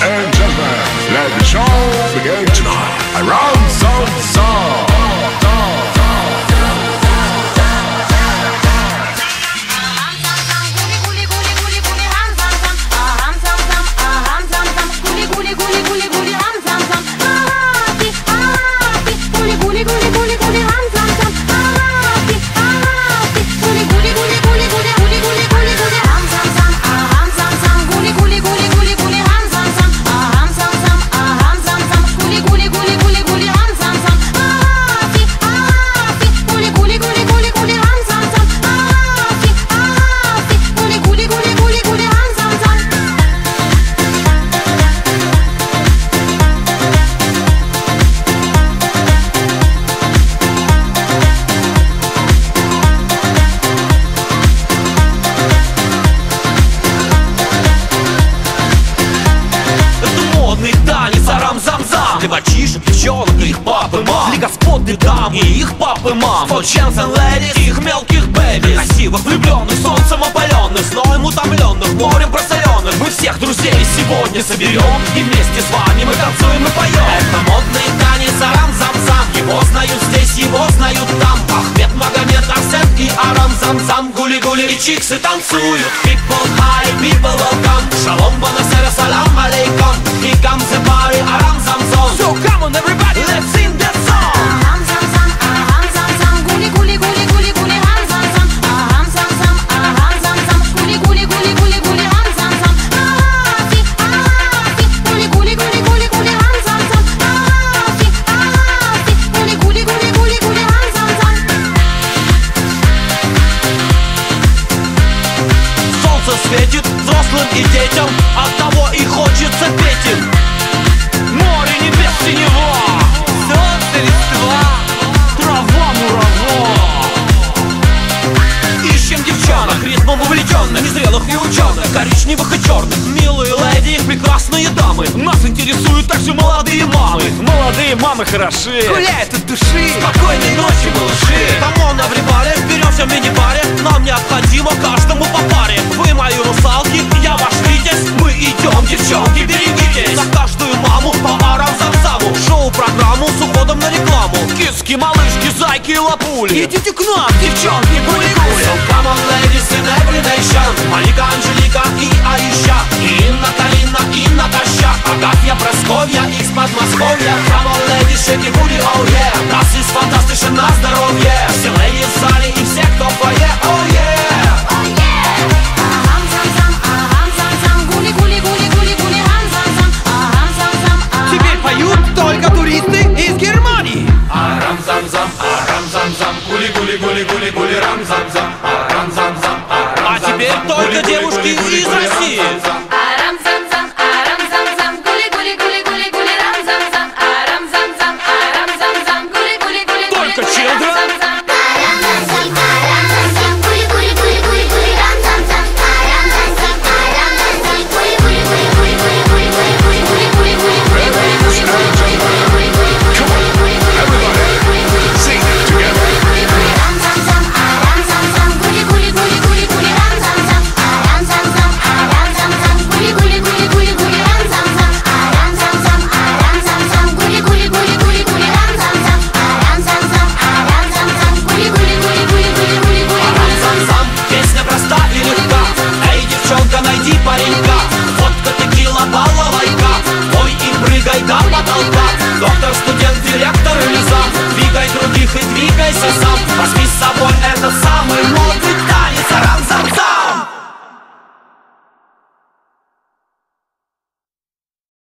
and gentlemen, let the show begin tonight. Around Sound. Для мальчишек, девчонок и их папы, мам. Для господ и дам и их папы, мам. For gents and ladies, их мелких бэби. Красивых, влюбленных, солнцем опаленных, зноем утомленных, морем просоленных. Мы всех друзей сегодня соберем, и вместе с вами мы танцуем и поем. Это модный танец арам-зам-зам. Его знают здесь, его знают там. Ахмед, Магомед, Арсен и Арам-зам-зам. Гули-гули и чиксы танцуют. People high, people welcome. Шалом, бонасера, салам алейкум. Here comes the party, арам-зам-зам. So come on everybody, let's sing that song. Aram-zam-zam, aram-zam-zam. Guli-guli-guli-guli-guli, ram-zam-zam. Aram-zam-zam, aram-zam-zam. Guli-guli-guli-guli-guli, ram-zam-zam. Arafi, arafi. Guli-guli-guli-guli-guli, ram-zam-zam. Arafi, arafi. Guli-guli-guli-guli-guli, ram-zam-zam. Солнце светит взрослым и детям, оттого и хочется петь им. Море, небес, синева, солнце, листва, трава, мурава. Ищем девчонок, ритмом увлеченных, незрелых и ученых, коричневых и черных. Милые леди, прекрасные дамы, нас интересуют также молодые мамы. Молодые мамы хороши, гуляют от души. Спокойной ночи, малыши. Камон, everybody, беремся в мини-баре. Нам необходимо каждому по паре. Вы мои русалки, я ваш витязь. Мы идем, девчонки, берегитесь. За каждую маму по арам-зам-заму. Шоу-программу с уходом на рекламу. Киски, малышки, зайки и лапули. Идите к нам, девчонки, гули-гули. So come on, ladies in every nation. Малика, Анжелика и Аиша. И Инна, Карина, и Наташа. Агафья, Просковья из Подмосковья. Come on, ladies, shake your booty, oh yeah. Das ist fantastisch на здоровье. Все леди в зале и все, кто в фойе, oh yeah. Oh yeah. Aram-zam-zam, aram-zam-zam. Guli-guli-guli-guli-guli, ram-zam-zам. Aram-zam-zам, aram-zam. Теперь поют только туристы из Германии. Арам-зам-зам, арам-зам-зам. Гули-гули-гули-гули-гули, рам-зам-зам. Арам-зам-зам, А теперь только девушки из России. Aram-zam-zam, aram-zam-zam. Guli-guli-guli-guli-guli, ram-zam-zам. Aram-zam-zam, aram-zam-zam. Guli-guli-guli-guli-guli, Только children? ram-zam-зам. Aram-zam-zam, aram-zam-zam. Guli-guli-guli-guli-guli, ram-zam-zam. Aram-zam-zam, aram-zam-zam. Sing it together. Aram-zam-zam, aram-zam-zam. Guli-guli-guli-guli-guli, ram-zam-zam. Aram-zam-zam, aram-zam-zam. Guli-guli-guli-guli-guli, ram-zam-zam. Aram-zam-zам, aram-zam-zam. Guli-guli-guli-guli-guli, ram-зам-зам. Aram-зам-зам, аram-зам-зам. Гули-гули-гули-гули-гули-гули. Арам-зам-зам, песня проста и легка. Эй, девчонка, найди паренька. Водка, текила, балалайка. Пой и прыгай до потолка. Доктор, студент, директор или зам. Двигай других и двигайся сам. Возьми с собой